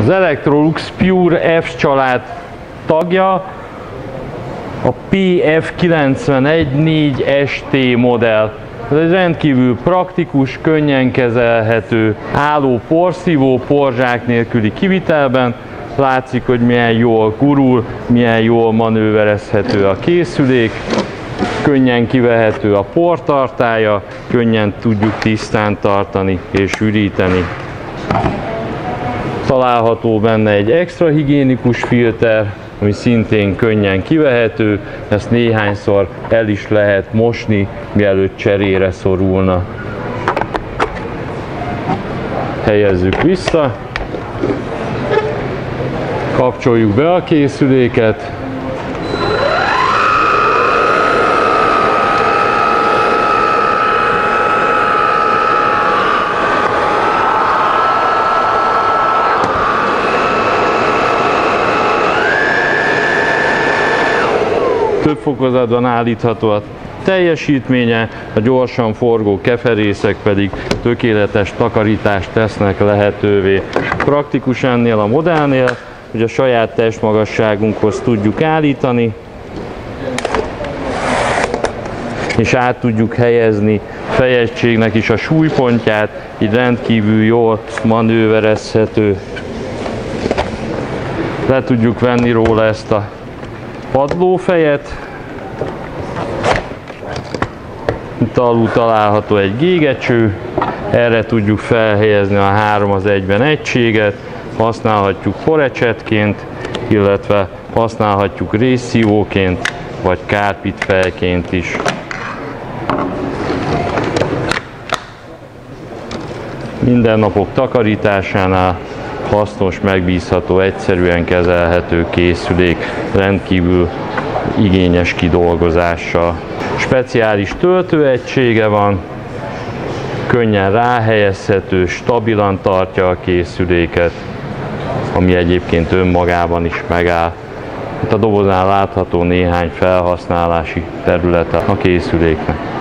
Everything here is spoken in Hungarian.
Az Electrolux Pure F család tagja a PF91-4ST modell. Ez egy rendkívül praktikus, könnyen kezelhető, álló porszívó, porzsák nélküli kivitelben. Látszik, hogy milyen jól gurul, milyen jól manőverezhető a készülék, könnyen kivehető a portartálya, könnyen tudjuk tisztán tartani és üríteni. Található benne egy extra higiénikus filter, ami szintén könnyen kivehető, ezt néhányszor el is lehet mosni, mielőtt cserére szorulna. Helyezzük vissza, kapcsoljuk be a készüléket, több fokozatban állítható a teljesítménye, a gyorsan forgó keferészek pedig tökéletes takarítást tesznek lehetővé. Praktikus ennél a modellnél, hogy a saját testmagasságunkhoz tudjuk állítani, és át tudjuk helyezni fejegységnek is a súlypontját, így rendkívül jól manőverezhető. Le tudjuk venni róla ezt a padlófejet. Itt alul található egy gégecső, erre tudjuk felhelyezni a 3:1 egységet, használhatjuk porecsetként, illetve használhatjuk részszívóként, vagy kárpitfejként is. Mindennapok takarításánál hasznos, megbízható, egyszerűen kezelhető készülék, rendkívül igényes kidolgozással. Speciális töltőegysége van, könnyen ráhelyezhető, stabilan tartja a készüléket, ami egyébként önmagában is megáll. Itt a dobozán látható néhány felhasználási területe a készüléknek.